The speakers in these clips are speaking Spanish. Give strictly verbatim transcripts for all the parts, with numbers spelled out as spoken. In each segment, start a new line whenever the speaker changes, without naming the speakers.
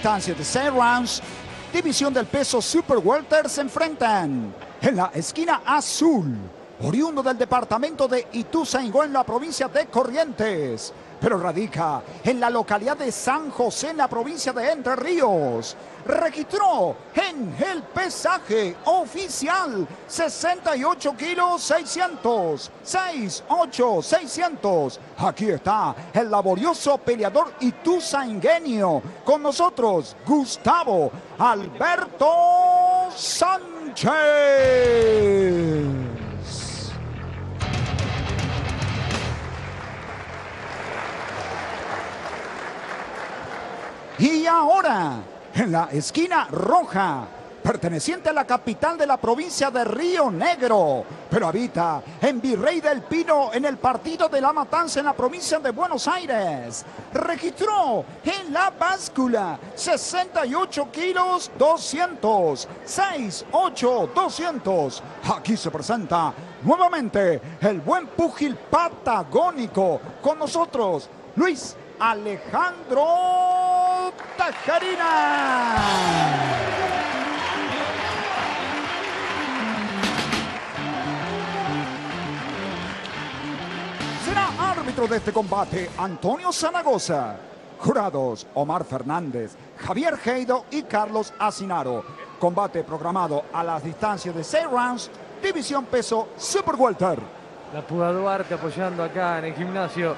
distancia de seis rounds, división del peso Super Welter, se enfrentan en la esquina azul, oriundo del departamento de Ituzaingó en la provincia de Corrientes, pero radica en la localidad de San José en la provincia de Entre Ríos. Registró en el pesaje oficial sesenta y ocho kilos seiscientos, sesenta y ocho seiscientos. Aquí está el laborioso peleador ituzaingueño. Con nosotros, Gustavo Alberto Sánchez. Y ahora, en la esquina roja, perteneciente a la capital de la provincia de Río Negro, pero habita en Virrey del Pino en el partido de La Matanza en la provincia de Buenos Aires. Registró en la báscula sesenta y ocho kilos doscientos, sesenta y ocho doscientos. Aquí se presenta nuevamente el buen púgil patagónico. Con nosotros, Luis Alejandro Tejerina. Será árbitro de este combate Antonio Zaragoza. Jurados Omar Fernández, Javier Heido y Carlos Asinaro. Combate programado a las distancias de seis rounds, división peso Super Welter.
La Puga Duarte apoyando acá en el gimnasio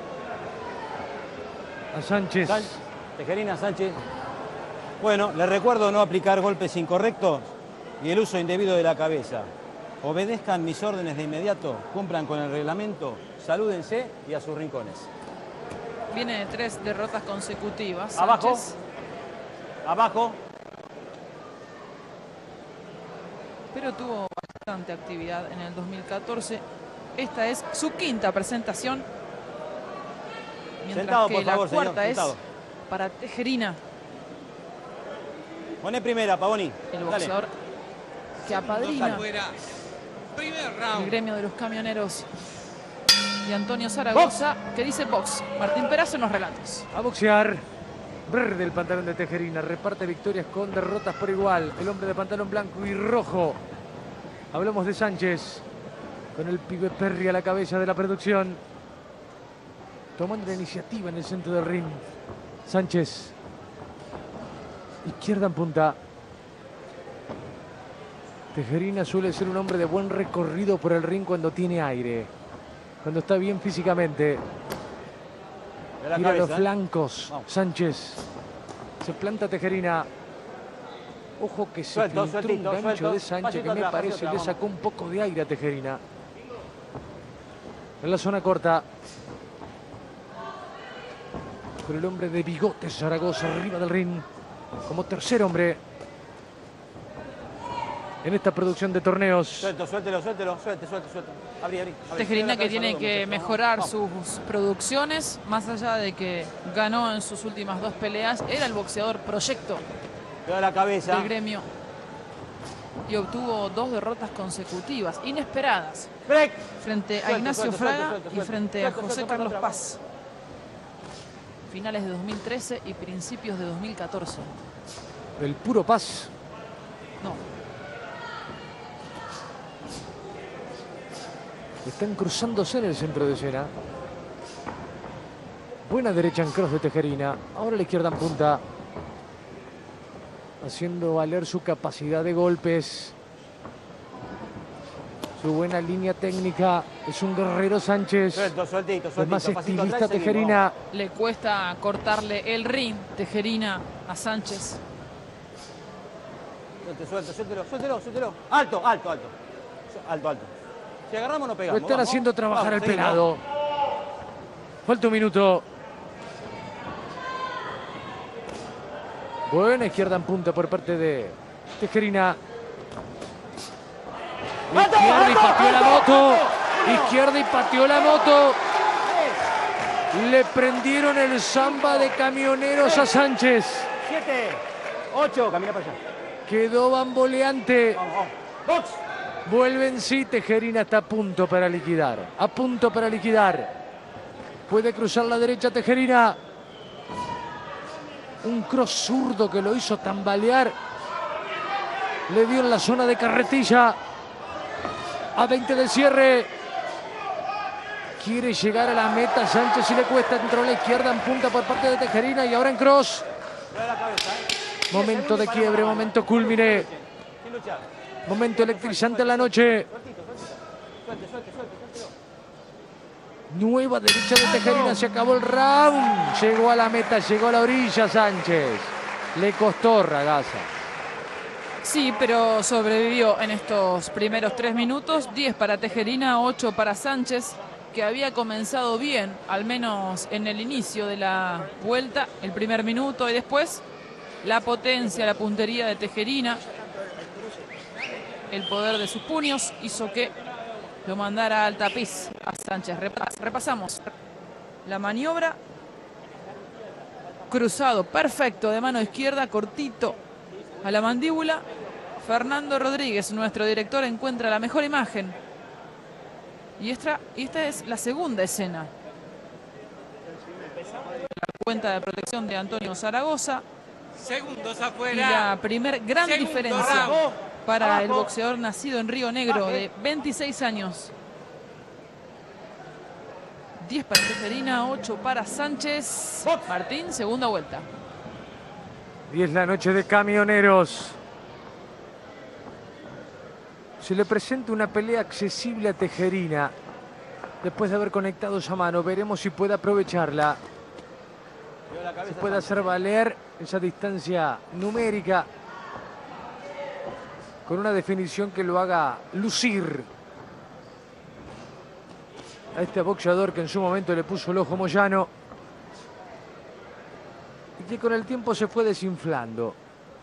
a Sánchez.
San... Tejerina, Sánchez. Bueno, les recuerdo no aplicar golpes incorrectos y el uso indebido de la cabeza. Obedezcan mis órdenes de inmediato, cumplan con el reglamento, salúdense y a sus rincones.
Viene de tres derrotas consecutivas.
Abajo.
Sánchez.
Abajo.
Pero tuvo bastante actividad en el dos mil catorce. Esta es su quinta presentación. Mientras
Sentado,
que
por
la
favor,
cuarta
señor,
es
sentado.
para Tejerina.
Poné primera, Pavoni.
El boxeador
Dale.
que apadrina
Primer round.
el gremio de los camioneros. Y Antonio Zaragoza, que dice box. Martín Perazo en los relatos.
A boxear. Verde el pantalón de Tejerina. Reparte victorias con derrotas por igual. El hombre de pantalón blanco y rojo. Hablamos de Sánchez. Con el pibe Perry a la cabeza de la producción. Tomando la iniciativa en el centro del ring. Sánchez. Izquierda en punta. Tejerina suele ser un hombre de buen recorrido por el ring cuando tiene aire. Cuando está bien físicamente. Tira los flancos.
Vamos.
Sánchez. Se planta Tejerina. Ojo que se
Suelto,
filtró
sueltito,
un gancho
suelto.
de Sánchez
Pasito
que me
atrás,
parece
pasito
le
atrás,
sacó un poco de aire a Tejerina. En la zona corta. Con el hombre de bigote Zaragoza arriba del ring. Como tercer hombre en esta producción de torneos.
Suelto, suéltelo, suéltelo, suelte, suelte, suelte. Abrí, abrí. abrí.
Tejerina que
Abrí,
tiene
abrí,
que
abrí.
mejorar
Vamos.
sus producciones, más allá de que ganó en sus últimas dos peleas, era el boxeador proyecto
Toda la cabeza.
del gremio y obtuvo dos derrotas consecutivas, inesperadas,
Break.
frente a
Suelto,
Ignacio
suelto,
Fraga
suelto, suelto,
y
suelto.
frente a
Suelto,
José
suelto,
Carlos
suelto,
Paz. Finales de dos mil trece y principios de dos mil catorce.
El puro Paz.
No,
Están cruzándose en el centro de escena. Buena derecha en cross de Tejerina. Ahora la izquierda en punta. Haciendo valer su capacidad de golpes. Su buena línea técnica. Es un guerrero Sánchez.
Suelto, sueltito,
Es
sueltito.
más
pasito
estilista
atrás y seguimos,
Tejerina.
le cuesta cortarle el ring Tejerina a Sánchez.
vamos. Suelte, suelte, suéltelo, suéltelo, suéltelo. Alto, alto, alto. Alto, alto. Si agarramos no
Lo
pegamos.
están
vamos.
haciendo trabajar
Vamos,
al
seguimos.
pelado. Falta un minuto. Buena izquierda en punta por parte de Tejerina. Izquierda y pateó la moto. Izquierda y pateó la moto. Le prendieron el samba de camioneros a Sánchez.
Siete, ocho, camina para allá.
Quedó bamboleante.
Vamos, vamos. Box.
Vuelven sí, Tejerina está a punto para liquidar. A punto para liquidar. Puede cruzar la derecha Tejerina. Un cross zurdo que lo hizo tambalear. Le dio en la zona de carretilla. A veinte del cierre. Quiere llegar a la meta Sánchez y le cuesta. Entró a la izquierda en punta por parte de Tejerina y ahora en cross. Momento de quiebre, momento culmine. Momento electrizante en la noche. Nueva derecha de Tejerina, se acabó el round. Llegó a la meta, llegó a la orilla Sánchez. Le costó Ragazza.
Sí, pero sobrevivió en estos primeros tres minutos. diez para Tejerina, ocho para Sánchez, que había comenzado bien, al menos en el inicio de la vuelta, el primer minuto, y después la potencia, la puntería de Tejerina, el poder de sus puños hizo que lo mandara al tapiz a Sánchez. Repasamos la maniobra. Cruzado, perfecto, de mano izquierda, cortito a la mandíbula. Fernando Rodríguez, nuestro director, encuentra la mejor imagen. Y esta, y esta es la segunda escena. La cuenta de protección de Antonio Zaragoza.
Segundos afuera.
Y la primer gran
Segundo
diferencia
round.
para
Abajo.
el boxeador nacido en Río Negro de veintiséis años. diez para Tejerina, ocho para Sánchez. Martín, segunda vuelta.
diez la noche de Camioneros. Se le presenta una pelea accesible a Tejerina. Después de haber conectado esa mano, veremos si puede aprovecharla. Si puede hacer valer esa distancia numérica con una definición que lo haga lucir a este boxeador que en su momento le puso el ojo Moyano y que con el tiempo se fue desinflando,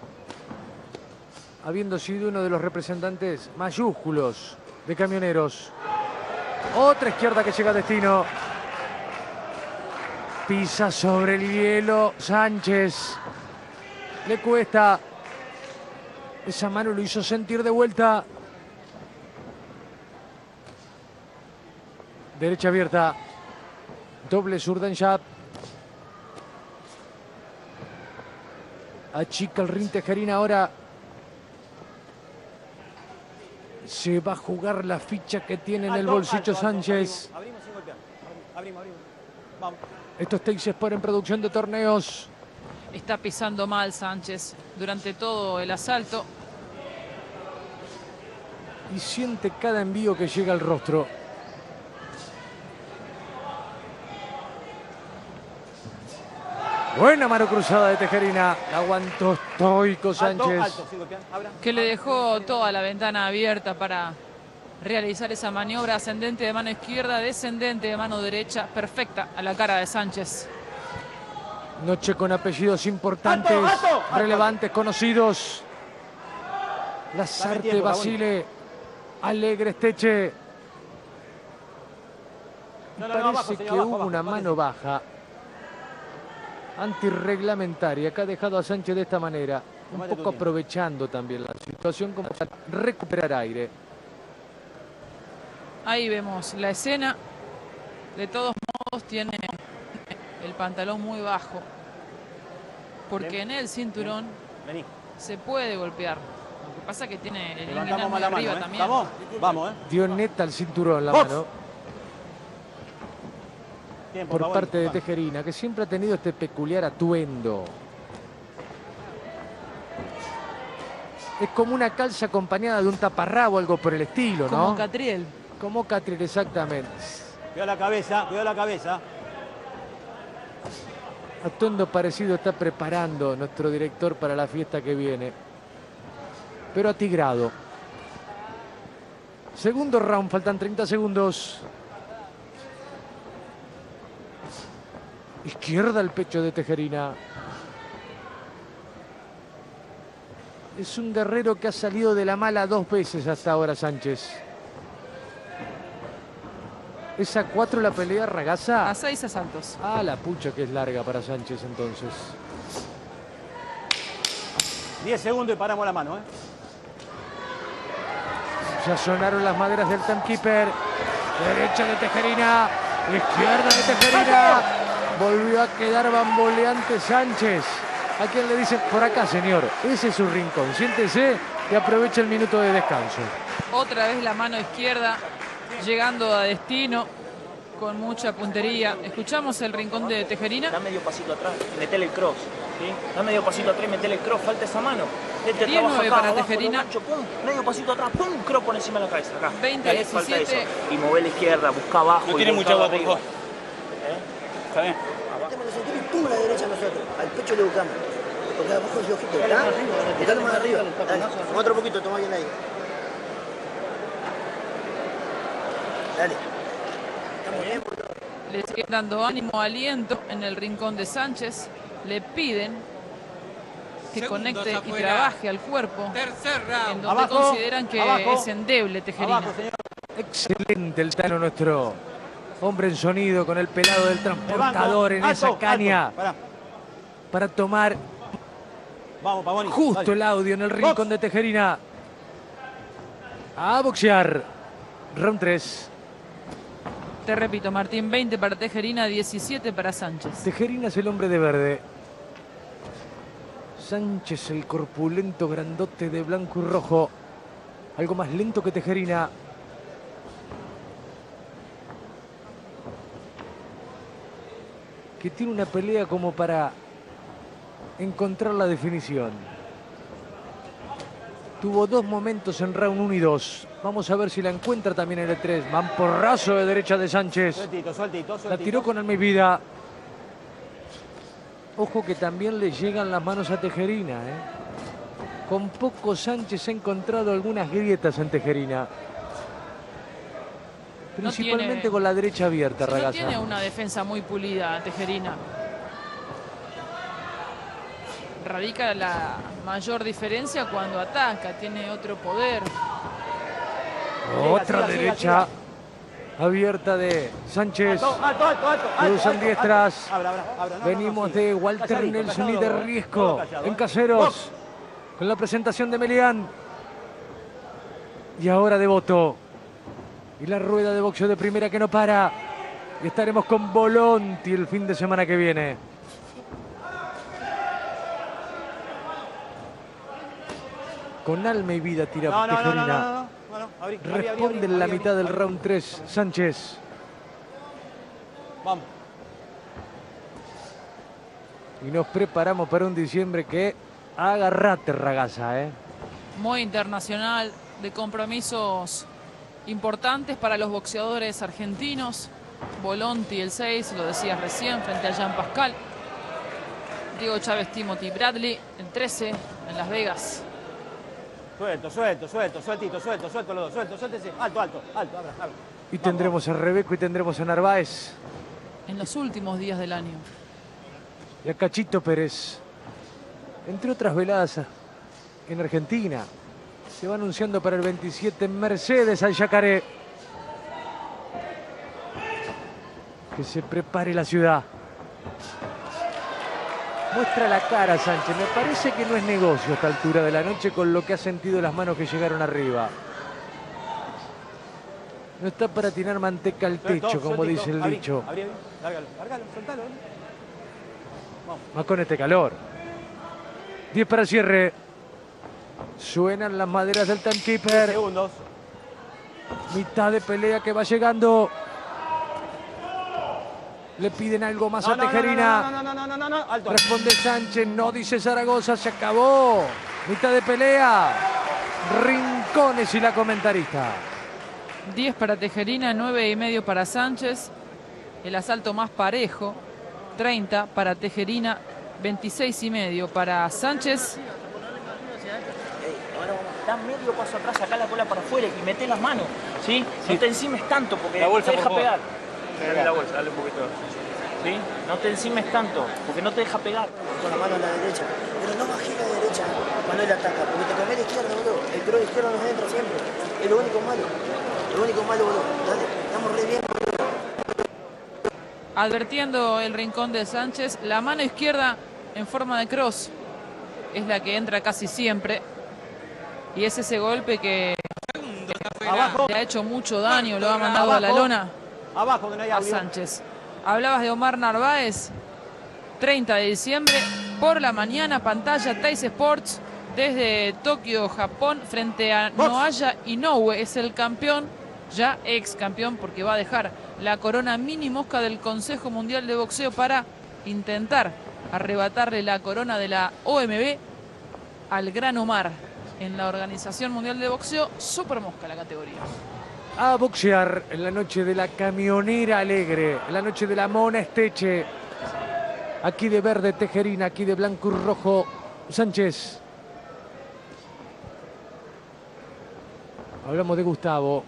habiendo sido uno de los representantes mayúsculos de Camioneros. Otra izquierda que llega a destino. Pisa sobre el hielo Sánchez. Le cuesta. Esa mano lo hizo sentir de vuelta. Derecha abierta. Doble zurda en jab. Achica el ring Tejerina ahora. Se va a jugar la ficha que tiene en el bolsillo Sánchez.
Abrimos sin golpear. Abrimos, abrimos. Vamos.
Esto es Teis Sport en producción de torneos.
Está pisando mal Sánchez durante todo el asalto.
Y siente cada envío que llega al rostro. Buena mano cruzada de Tejerina. La aguantó estoico Sánchez.
Alto, alto, sin golpear. Abra.
Que le dejó toda la ventana abierta para realizar esa maniobra. Ascendente de mano izquierda, descendente de mano derecha. Perfecta a la cara de Sánchez.
Noche con apellidos importantes,
Alto, alto, alto.
relevantes, conocidos. Lazarte,
tiempo,
Basile, Alegre, Esteche.
No, no, no,
Parece
abajo, señor,
que
abajo,
hubo
abajo,
una
abajo.
mano baja antirreglamentaria que ha dejado a Sánchez de esta manera, un
Tómate tu
poco
tiempo.
aprovechando también la situación como para recuperar aire.
Ahí vemos la escena. De todos modos tiene el pantalón muy bajo. Porque en el cinturón
Vení.
se puede golpear. Lo que pasa es que tiene el inguinal
Levantamos
muy
más la mano,
arriba
¿eh?
también.
Vamos, vamos, ¿eh?
Dio neta al cinturón la
Box.
mano
Tiempo,
por
favor,
parte de
disculpa.
Tejerina, que siempre ha tenido este peculiar atuendo. Es como una calza acompañada de un taparrabo, algo por el estilo,
Como
¿no?
Catriel.
Como Catriel, exactamente.
Cuidado la cabeza, cuidado la cabeza.
Atuendo parecido está preparando nuestro director para la fiesta que viene. Pero atigrado. Segundo round, faltan treinta segundos. Izquierda al pecho de Tejerina. Es un guerrero que ha salido de la mala dos veces hasta ahora, Sánchez. ¿Es a cuatro la pelea, Ragazza?
A seis asaltos.
Ah, la pucha que es larga para Sánchez entonces.
diez segundos y paramos la mano, ¿eh?
Ya sonaron las maderas del timekeeper. Derecha de Tejerina. Izquierda de Tejerina. Volvió a quedar bamboleante Sánchez. a quien le dicen, por acá, señor, ese es su rincón, siéntese y aproveche el minuto de descanso.
Otra vez la mano izquierda llegando a destino con mucha puntería. Escuchamos el rincón de Tejerina.
Da medio pasito atrás y metele el cross. ¿Sí? Da medio pasito atrás y metele el cross. Falta esa mano. Este
diez nueve para Tejerina.
Gancho, pum, medio pasito atrás. Pum, cross por encima de la cabeza. Acá.
veinte
Ahí falta
diecisiete.
eso. Y mover la izquierda, busca abajo.
No tiene mucha agua, por favor.
¿Eh?
Está bien.
Metemos los centímetros y pum a la derecha nosotros. Al pecho le buscamos. Porque abajo es ojito, ¿está? Dale más arriba. Dale, toma otro poquito, toma bien ahí. Dale. Estamos bien, boludo.
Le siguen dando ánimo, aliento en el rincón de Sánchez. Le piden que
Segundos
conecte y
afuera.
trabaje al cuerpo,
Tercer
en
round.
donde
Abajo,
consideran que
abajo.
es endeble Tejerina.
Abajo, señor.
Excelente el Tano, nuestro hombre en sonido, con el pelado del transportador en
Alto,
esa caña,
alto. Pará.
para tomar
Vamos, Pavoni.
justo
Dale.
el audio en el rincón
Box.
de Tejerina. A boxear. Round tres.
Te repito, Martín, veinte para Tejerina, diecisiete para Sánchez.
Tejerina es el hombre de verde. Sánchez, el corpulento grandote de blanco y rojo. Algo más lento que Tejerina. Que tiene una pelea como para encontrar la definición. Tuvo dos momentos en round uno y dos. Vamos a ver si la encuentra también en el tres. Mamporrazo de derecha de Sánchez.
Sueltito, sueltito,
La
sueltito.
tiró con Almeida. Ojo que también le llegan las manos a Tejerina. ¿eh? Con poco Sánchez ha encontrado algunas grietas en Tejerina. Principalmente
tiene-
con la derecha abierta,
Sí, no
Ragazza.
tiene una defensa muy pulida Tejerina. Radica la mayor diferencia cuando ataca, tiene otro poder.
Otra
Siga, siga,
derecha abierta de Sánchez.
Alto, alto, alto, alto.
Cruzan
alto,
diestras.
alto. Abra, abra, abra. No,
Venimos
no, no,
de
sí.
Walter
Calladito,
Nelson y
callado,
de
todo
Riesco
callado,
en
¿eh?
Caseros.
Box.
Con la presentación de Melián. Y ahora de Boto. Y la rueda de boxeo de primera que no para. Y estaremos con Volonti el fin de semana que viene. Con alma y vida tira
No, no, no,
Tejerina.
no, no, no, no, no. Abrí, abrí, abrí,
Responde
abrí,
en la
abrí,
mitad del
abrí.
round tres Sánchez.
Vamos.
Y nos preparamos para un diciembre que agarrate, Ragazza, ¿eh?
Muy internacional, de compromisos importantes para los boxeadores argentinos. Volonti el seis, lo decías recién, frente a Jean Pascal. Diego Chávez, Timothy Bradley, el trece, en Las Vegas.
Suelto, suelto, suelto, sueltito, suelto, suelto los dos, suelto, suéltese. Alto, alto, alto, abra, abra.
Y tendremos a Rebeco y tendremos a Narváez.
En los últimos días del año.
Y a Cachito Pérez. Entre otras veladas en Argentina. Se va anunciando para el veintisiete en Mercedes al Yacaré. Que se prepare la ciudad. Muestra la cara, Sánchez. Me parece que no es negocio a esta altura de la noche con lo que ha sentido las manos que llegaron arriba. No está para tirar manteca al
Suelto,
techo, como
sueltito,
dice el
abrí,
dicho.
Abrí, abrí, lárgalo, lárgalo, soltalo. ¿eh?
Más con este calor. diez para el cierre. Suenan las maderas del timekeeper.
Segundos.
Mitad de pelea que va llegando. Le piden algo más
No,
a
no, no,
Tejerina.
no, no, no, no, no, no, no, alto.
Responde Sánchez, no dice Zaragoza, se acabó. Mitad de pelea. Rincones y la comentarista.
diez para Tejerina, nueve y medio para Sánchez. El asalto más parejo. treinta para Tejerina, veintiséis y medio para Sánchez.
Ey, ahora vamos, da medio paso atrás, saca la cola para afuera y mete las manos. ¿Sí? No te encimes tanto porque
La bolsa,
te deja
por favor.
pegar. Dale la bolsa, dale un poquito. ¿Sí? No te encimes tanto porque no te deja pegar.
Con la mano a la derecha. Pero no bajé la derecha cuando él ataca. Porque te comé la izquierda, boludo. El cross izquierdo nos entra siempre. Es lo único malo. Lo único malo, boludo. Dale, estamos re bien, boludo.
Advirtiendo el rincón de Sánchez, la mano izquierda en forma de cross es la que entra casi siempre. Y es ese golpe que
Abajo,
le ha hecho mucho daño, lo ha mandado a la
Abajo.
lona
abajo, que no hay
a
audio.
Sánchez. Hablabas de Omar Narváez, treinta de diciembre, por la mañana, pantalla Teis Sports desde Tokio, Japón, frente a Noaya Inoue. Es el campeón, ya ex campeón, porque va a dejar la corona mini mosca del Consejo Mundial de Boxeo para intentar arrebatarle la corona de la O M B al Gran Omar en la Organización Mundial de Boxeo. Super mosca la categoría.
A boxear en la noche de la camionera alegre, en la noche de la Mona Esteche. Aquí de verde Tejerina, aquí de blanco y rojo Sánchez. Hablamos de Gustavo.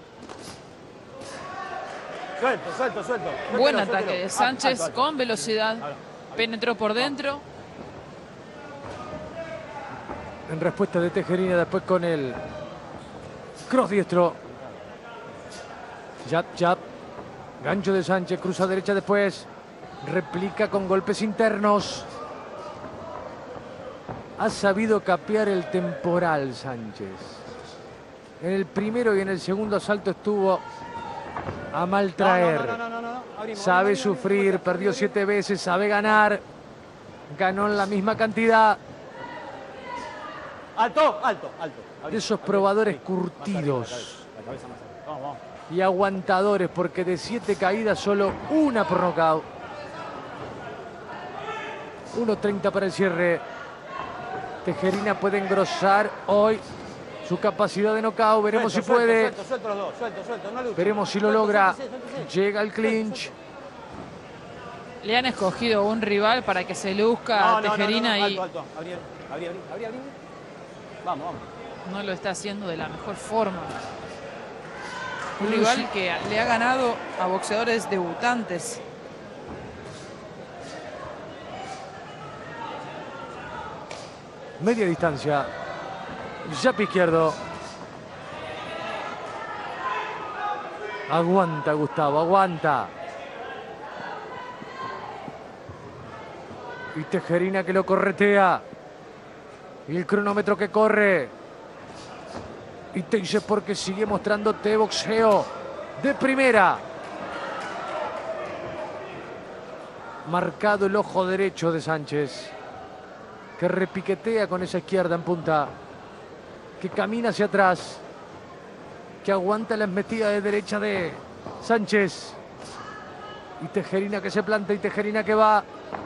Suelto, suelto, suelto.
Buen
Suéltelo,
ataque
suéltelo.
de Sánchez
Alto, alto.
con velocidad. Penetró por dentro.
En respuesta de Tejerina, después con el cross diestro. Jab, jab. Gancho de Sánchez, cruza derecha después. Replica con golpes internos. Ha sabido capear el temporal Sánchez. En el primero y en el segundo asalto estuvo a mal traer.
No, no, no, no, no, no. Abrimos,
Sabe
abrimos, abrimos,
sufrir,
abrimos,
perdió
abrimos.
siete veces, sabe ganar. Ganó en la misma cantidad.
Alto, alto, alto.
De esos probadores
Sí.
curtidos.
Más arriba, la cabeza, la cabeza más arriba. Vamos, vamos.
Y aguantadores, porque de siete caídas solo una por nocaut. uno treinta para el cierre. Tejerina puede engrosar hoy su capacidad de nocaut. Veremos
Suelto,
si puede.
Suelto, suelto los dos, suelto, suelto, no luches.
Veremos si lo
Suelto,
logra.
suéltese, suéltese.
Llega el clinch.
Le han escogido un rival para que se luzca
No,
a
no, no,
Tejerina
no, no,
y
alto, alto. Abrí, abrí, abrí, abrí, abrí. Vamos, vamos.
no lo está haciendo de la mejor forma. Un rival que le ha ganado a boxeadores debutantes.
Media distancia. Jab izquierdo. Aguanta Gustavo, aguanta. Y Tejerina que lo corretea. Y el cronómetro que corre. Y te dice porque sigue mostrándote boxeo de primera. Marcado el ojo derecho de Sánchez, que repiquetea con esa izquierda en punta, que camina hacia atrás, que aguanta la embestida de derecha de Sánchez. Y Tejerina que se planta y Tejerina que va.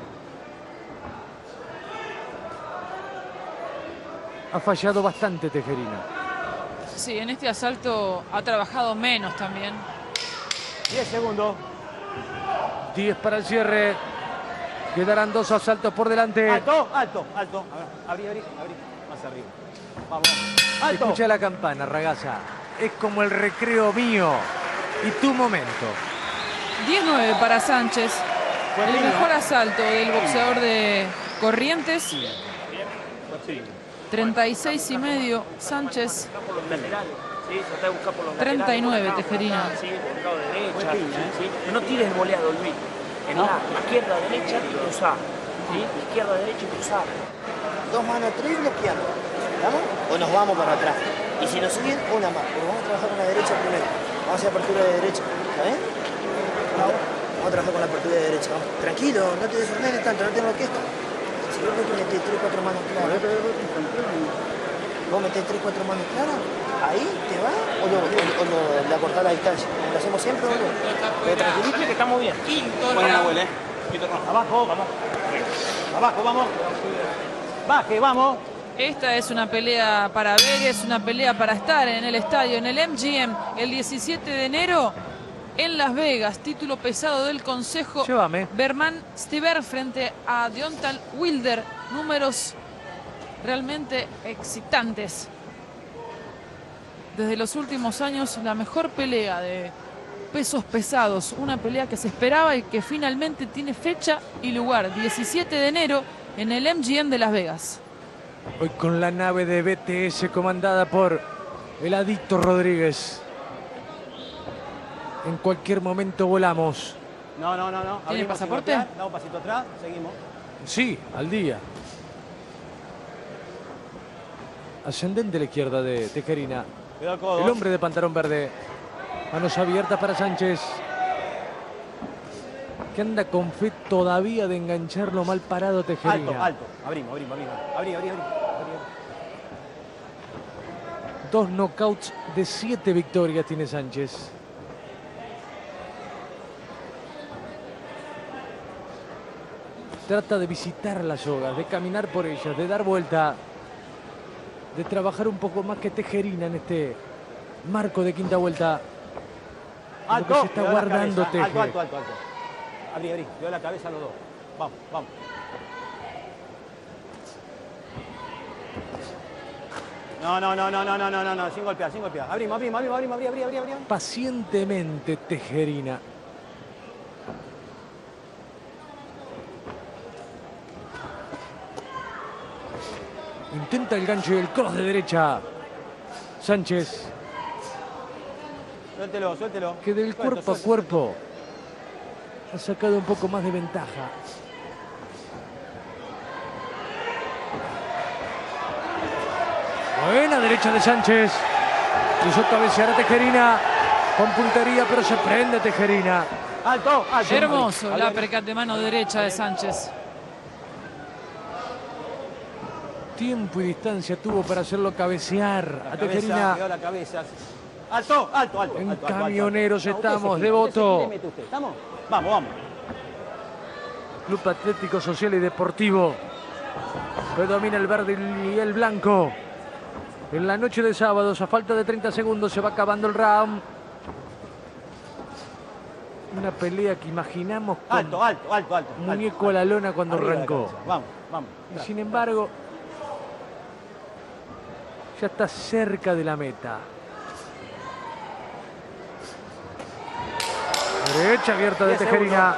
Ha fallado bastante Tejerina.
Sí, en este asalto ha trabajado menos también.
diez segundos.
diez para el cierre. Quedarán dos asaltos por delante.
Alto, alto, alto. A ver, abrí, abrí, abrí. Más arriba. Vamos, vamos. Alto.
Escucha la campana, ragazza. Es como el recreo mío y tu momento.
diez nueve para Sánchez.
Fue
El
lindo.
mejor asalto del boxeador de Corrientes. treinta y seis y medio Sánchez.
Por los laterales, ¿sí? Tratá de buscar por los
treinta y nueve
laterales.
Tejerina.
Sí, por el lado derecha, ¿sí? No tires el boleado, Luis. En la izquierda, derecha y cruzar. ¿Sí? Izquierda, derecha y cruzar.
Dos manos atrás y bloqueamos. ¿Estamos? O nos vamos para atrás. Y si nos siguen, una más. Pero vamos a trabajar con la derecha primero. Vamos a hacer apertura de derecha. ¿Está bien? Vamos. Vamos a trabajar con la apertura de derecha. Vamos. Tranquilo, no te desordenes tanto, no te enloquezcas. Si vos ves que metés tres, cuatro manos claras. Vos metés tres, cuatro manos claras, ahí te va o, lo, o, o lo, le acortás la distancia. Como lo hacemos siempre, ¿o no? Pero tranquilito que estamos bien.
Buena, abuela, eh. Abajo, vamos. Abajo, vamos. Baje, vamos.
Esta es una pelea para ver, es una pelea para estar en el estadio, en el M G M, el diecisiete de enero en Las Vegas. Título pesado del Consejo.
Llévame.
Berman Stiver frente a Deontay Wilder. Números realmente excitantes. Desde los últimos años, la mejor pelea de pesos pesados. Una pelea que se esperaba y que finalmente tiene fecha y lugar. diecisiete de enero en el M G M de Las Vegas.
Hoy con la nave de B T S comandada por el Adicto Rodríguez. En cualquier momento volamos.
No, no, no, no.
¿Tiene
Abrimos
pasaporte?
sin bloquear, damos un pasito atrás, seguimos.
Sí, al día. Ascendente a la izquierda de Tejerina.
Cuidado el codo.
El hombre de pantalón verde. Manos abiertas para Sánchez. que anda con fe todavía de engancharlo mal parado Tejerina.
Alto, alto. Abrimos, abrimos, abrimos. Abrí, abrí, abrí.
Dos knockouts de siete victorias tiene Sánchez. Trata de visitar las sogas, de caminar por ellas, de dar vuelta, de trabajar un poco más que Tejerina en este marco de quinta vuelta.
Alto,
lo que se está guardando Teje.
Alto, alto, alto, alto. Abrí, abrí. Dio la cabeza a los dos. Vamos, vamos. No, no, no, no, no, no, no, no, no, sin golpear, sin golpear. Abrimos, abrimos, abrimos, abrimos, abrí, abrí, abrí, abrí.
Pacientemente Tejerina. Intenta el gancho y el cross de derecha. Sánchez.
Suéltelo, suéltelo.
Que del
Suelto,
cuerpo
suelto,
a cuerpo ha sacado un poco más de ventaja. Buena derecha de Sánchez. Quiso cabecear a Tejerina con puntería, pero se prende Tejerina.
Alto, alto.
Hermoso el uppercut de mano derecha de Sánchez.
Tiempo y distancia tuvo para hacerlo cabecear
La
a
cabeza,
Tejerina.
cuidado la cabeza. Alto, alto, alto.
En
alto, alto,
camioneros
alto.
estamos,
usted se
Devoto.
quiere, usted se quiere, mete usted. ¿Estamos? Vamos, vamos.
Club Atlético Social y Deportivo. Predomina el verde y el blanco. En la noche de sábados, a falta de treinta segundos, se va acabando el round. Una pelea que imaginamos con
Alto, alto, alto, alto.
muñeco
alto,
a la lona cuando
Arriba de la
arrancó.
cabeza. Vamos, vamos.
Y sin embargo, ya está cerca de la meta. Derecha abierta de Tejerina.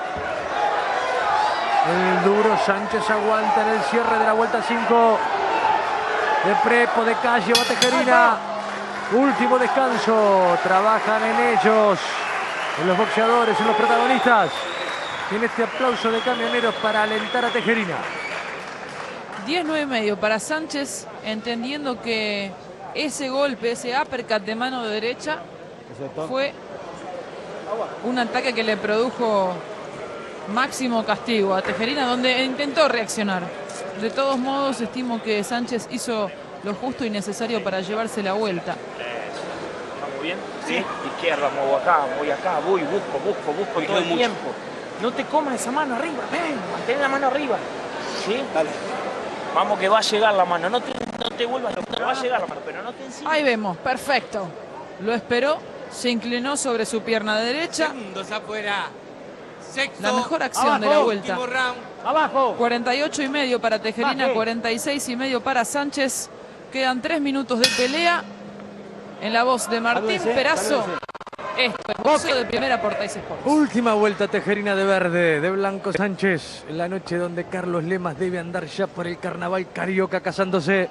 El duro Sánchez aguanta en el cierre de la vuelta cinco. De Prepo, de Calle, va Tejerina. Último descanso. Trabajan en ellos, en los boxeadores, en los protagonistas. En este aplauso de camioneros para alentar a Tejerina.
diez nueve y medio para Sánchez, entendiendo que ese golpe, ese uppercut de mano derecha fue un ataque que le produjo máximo castigo a Tejerina, donde intentó reaccionar. De todos modos, estimo que Sánchez hizo lo justo y necesario para llevarse la vuelta.
¿Estamos bien? Sí. Izquierda, muevo acá, voy acá, voy, busco, busco, busco todo el tiempo. No te comas esa mano arriba, ven, mantén la mano arriba. ¿Sí? Dale. Vamos que va a llegar la mano, no te, no te vuelvas loco, va a llegar la mano, pero no te encima.
Ahí vemos, perfecto. Lo esperó, se inclinó sobre su pierna derecha.
Segundos afuera. Sexto.
La mejor acción
Abajo,
de la vuelta.
Último round.
Abajo.
cuarenta y ocho y medio para Tejerina,
Baje.
cuarenta y seis y medio para Sánchez. Quedan tres minutos de pelea. En la voz de Martín
Salúdense,
Perazo.
salúdense.
Esto es boxeo de primera por Teis Sports.
Última vuelta Tejerina de verde, de blanco Sánchez. En la noche donde Carlos Lemas debe andar ya por el carnaval carioca casándose.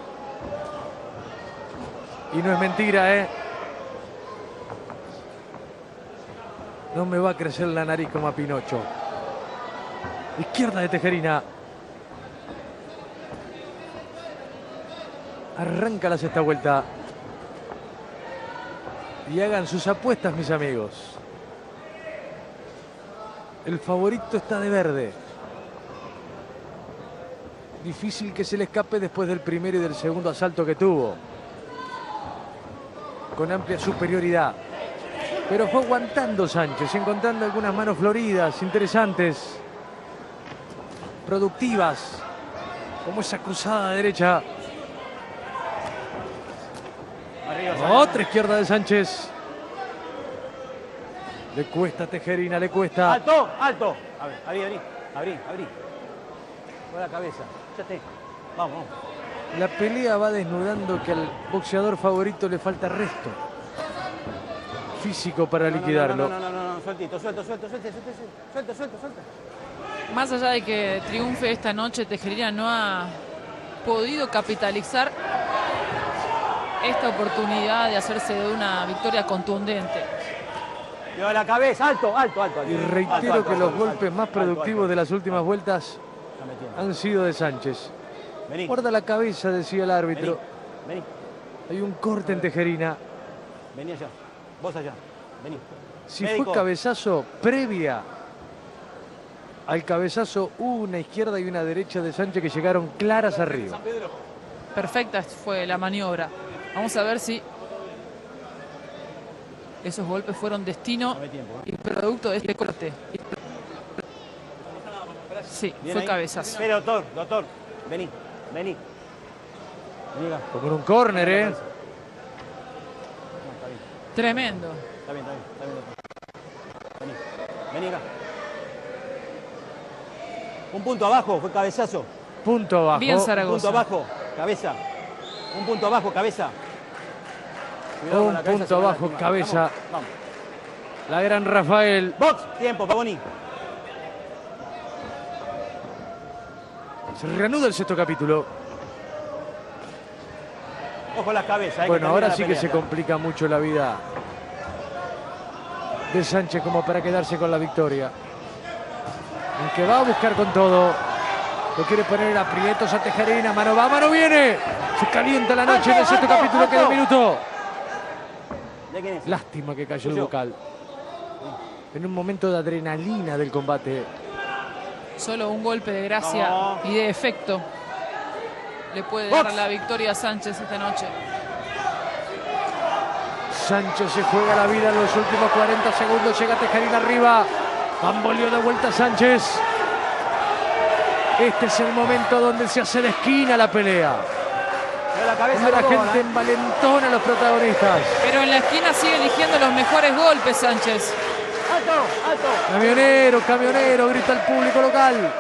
Y no es mentira, ¿eh? No me va a crecer la nariz como a Pinocho. Izquierda de Tejerina. Arranca la sexta vuelta. Y hagan sus apuestas, mis amigos. El favorito está de verde. Difícil que se le escape después del primero y del segundo asalto que tuvo. Con amplia superioridad. Pero fue aguantando Sánchez, encontrando algunas manos floridas, interesantes, productivas, como esa cruzada derecha.
Arriba,
Otra izquierda de Sánchez. Le cuesta a Tejerina, le cuesta.
Alto, alto. A ver, abrí, abrí, abrí, abrí. Con la cabeza. Échate. Vamos, vamos.
La pelea va desnudando que al boxeador favorito le falta resto físico para
No, no,
liquidarlo.
No, no, no, no, no, sueltito, suelto, suelto, suelto, suelto, suelto, suelto, suelto.
Más allá de que triunfe esta noche, Tejerina no ha podido capitalizar esta oportunidad de hacerse de una victoria contundente.
Lleva la cabeza, alto, alto, alto. alto.
Y reitero
Alto, alto,
que los
alto,
golpes
alto,
más
alto,
productivos
alto.
de las últimas vueltas
Está metiendo.
han sido de Sánchez.
Vení,
Guarda la cabeza, decía el
vení,
árbitro.
vení,
Hay un corte en Tejerina.
vení allá. Vos allá, vení.
Si
Médico.
fue cabezazo previa al cabezazo, una izquierda y una derecha de Sánchez que llegaron claras arriba.
Perfecta fue la maniobra. Vamos a ver si esos golpes fueron destino y producto de este corte. Sí, fue cabezazo.
Espera, doctor, doctor. Vení, vení. Vení acá.
Como en un córner, ¿eh?
No, está bien.
Tremendo.
Está bien, está bien, está bien, doctor. Vení, vení acá. Un punto abajo, fue cabezazo.
Punto abajo.
Bien
Un
Zaragoza.
punto abajo, cabeza. Un punto abajo, cabeza. Cuidado
Un
con la cabeza,
punto
se va a
abajo,
lastimar.
cabeza.
Vamos, vamos.
La gran Rafael.
Box, tiempo, Pavoni.
Se reanuda el sexto capítulo.
Ojo la cabeza.
Bueno, ahora sí que se complica mucho la vida de Sánchez como para quedarse con la victoria. Aunque va a buscar con todo. Lo quiere poner en aprietos a Tejerina. Mano va, mano viene. Se calienta la noche en el sexto capítulo. Queda un minuto.
¿De quién es?
Lástima que cayó el
Yo.
vocal. En un momento de adrenalina del combate.
Solo un golpe de gracia
No.
y de efecto le puede
Box.
dar la victoria a Sánchez esta noche.
Sánchez se juega la vida en los últimos cuarenta segundos. Llega Tejerina arriba. Bamboleó de vuelta Sánchez. Este es el momento donde se hace de esquina la pelea.
Pero la cabeza
Donde la
no,
gente
¿eh?
envalentona a los protagonistas.
Pero en la esquina sigue eligiendo los mejores golpes Sánchez.
¡Alto! ¡Alto!
Camionero, camionero, grita el público local.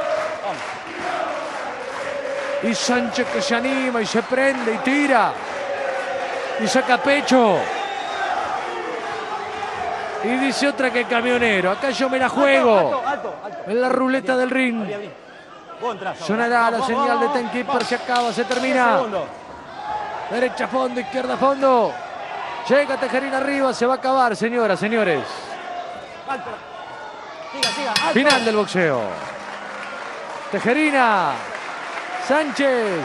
Y Sánchez que se anima y se prende y tira. Y saca pecho. Y dice otra que camionero. Acá yo me la juego.
Alto, alto, alto.
En la ruleta del ring.
Abrí, abrí. Contra,
Sonará la
vamos,
señal
vamos,
de
vamos,
Timekeeper.
vamos.
Se acaba, se
diez
termina.
segundos.
Derecha fondo, izquierda fondo. Llega Tejerina arriba. Se va a acabar, señoras, señores.
Alto. Siga, siga. Alto.
Final del boxeo. Tejerina. Sánchez.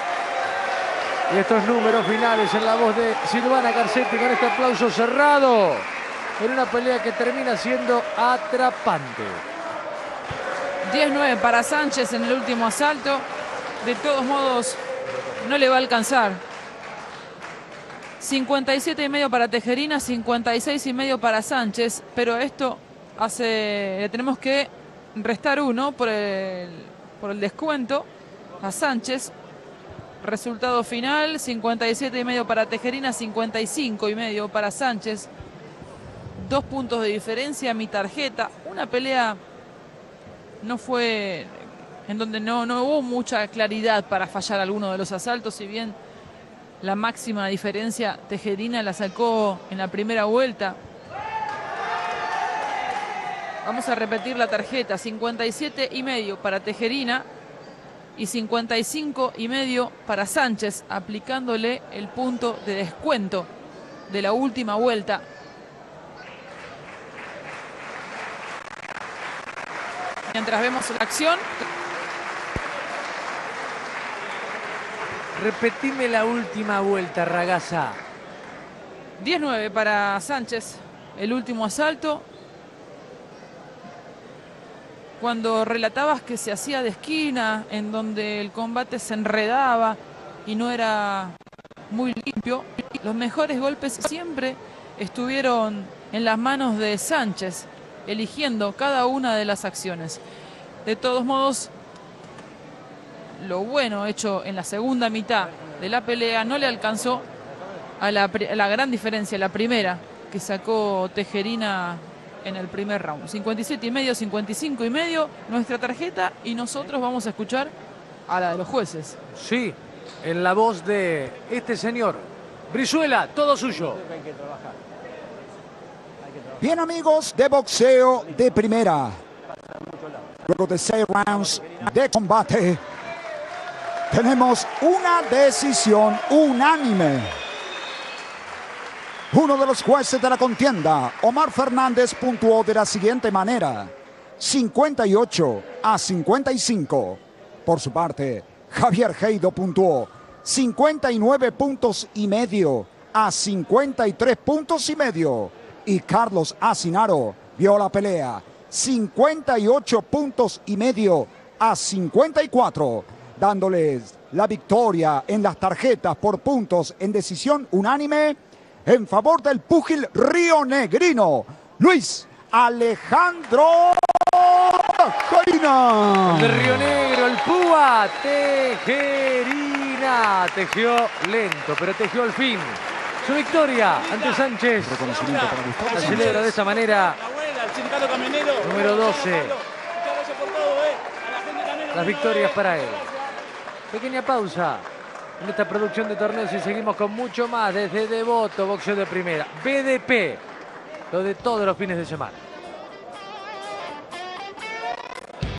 Y estos números finales en la voz de Silvana Garcetti con este aplauso cerrado. En una pelea que termina siendo atrapante.
diez nueve para Sánchez en el último asalto. De todos modos, no le va a alcanzar. cincuenta y siete y medio para Tejerina, cincuenta y seis y medio para Sánchez. Pero esto hace, le tenemos que restar uno por el, por el descuento a Sánchez. Resultado final, cincuenta y siete y medio para Tejerina, cincuenta y cinco y medio para Sánchez. Dos puntos de diferencia, mi tarjeta. Una pelea no fue en donde no, no hubo mucha claridad para fallar alguno de los asaltos, si bien la máxima diferencia Tejerina la sacó en la primera vuelta. Vamos a repetir la tarjeta, cincuenta y siete y medio para Tejerina y cincuenta y cinco y medio para Sánchez, aplicándole el punto de descuento de la última vuelta. Mientras vemos la acción.
Repetime la última vuelta, ragazza.
diez nueve para Sánchez, el último asalto. Cuando relatabas que se hacía de esquina, en donde el combate se enredaba y no era muy limpio, los mejores golpes siempre estuvieron en las manos de Sánchez, eligiendo cada una de las acciones. De todos modos, lo bueno hecho en la segunda mitad de la pelea no le alcanzó a la, a la gran diferencia, la primera que sacó Tejerina en el primer round. cincuenta y siete y medio, cincuenta y cinco y medio, nuestra tarjeta, y nosotros vamos a escuchar a la de los jueces.
Sí, en la voz de este señor. Brizuela, todo suyo.
Bien, amigos de boxeo de primera. Luego de seis rounds de combate, tenemos una decisión unánime. Uno de los jueces de la contienda, Omar Fernández, puntuó de la siguiente manera: cincuenta y ocho a cincuenta y cinco. Por su parte, Javier Heido puntuó cincuenta y nueve puntos y medio a cincuenta y tres puntos y medio. Y Carlos Asinaro vio la pelea cincuenta y ocho puntos y medio a cincuenta y cuatro, dándoles la victoria en las tarjetas por puntos en decisión unánime en favor del púgil rionegrino, Luis Alejandro Tejerina.
El de Río Negro, el Púa Tejerina. Tejió lento, pero tejió al fin su victoria ante Sánchez.
Reconocimiento para Gustavo
La
Sánchez.
celebra de esa manera. Número doce. Las victorias para él. Pequeña pausa en esta producción de torneos y seguimos con mucho más desde Devoto, boxeo de primera. B D P, lo de todos los fines de semana.